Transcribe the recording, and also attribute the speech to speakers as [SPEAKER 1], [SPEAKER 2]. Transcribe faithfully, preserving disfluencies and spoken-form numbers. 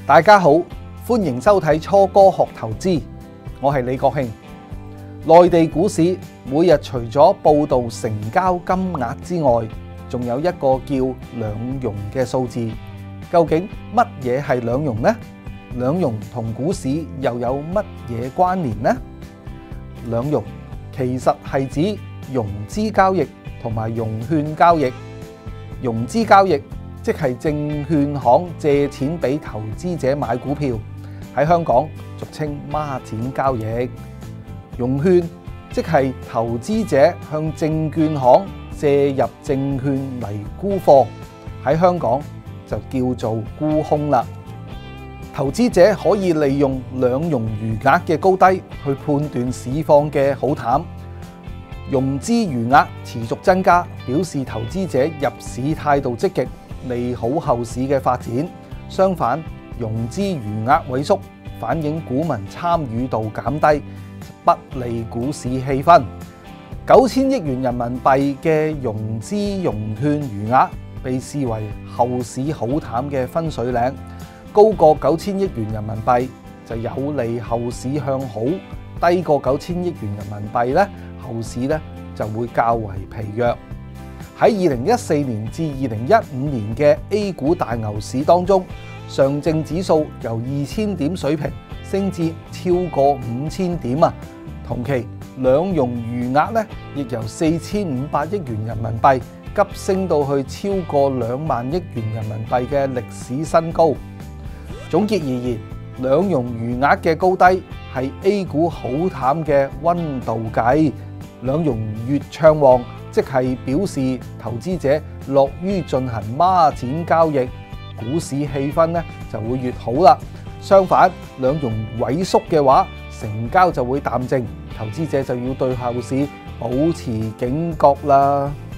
[SPEAKER 1] 大家好，歡迎收睇初哥學投資，我係李國慶。內地股市每日除咗報道成交金額之外，仲有一個叫兩融嘅數字。究竟乜嘢係兩融呢？兩融同股市又有乜嘢關聯呢？兩融其實係指融資交易同埋融券交易。融資交易即係證券行借錢俾投資者買股票，喺香港俗稱孖展交易。融券即係投資者向證券行借入證券嚟沽貨，喺香港就叫做沽空啦。投資者可以利用兩融餘額嘅高低去判斷市況嘅好淡。融資餘額持續增加，表示投資者入市態度積極，利好後市嘅發展。相反，融資餘額萎縮，反映股民參與度減低，不利股市氣氛。九千億元人民幣嘅融資融券餘額被視為後市好淡嘅分水嶺，高過九千億元人民幣就有利後市向好，低過九千億元人民幣咧，後市咧就會較為疲弱。喺二零一四年至二零一五年嘅 A 股大牛市當中，上證指數由二千點水平升至超過五千點啊！同期兩融餘額咧亦由四千五百億元人民幣急升到去超過兩萬億元人民幣嘅歷史新高。總結而言，兩融餘額嘅高低係 A 股好淡嘅溫度計。兩融越暢旺，即係表示投資者樂於進行孖展交易，股市氣氛咧就會越好啦。相反，兩融萎縮嘅話，成交就會淡靜，投資者就要對後市保持警覺啦。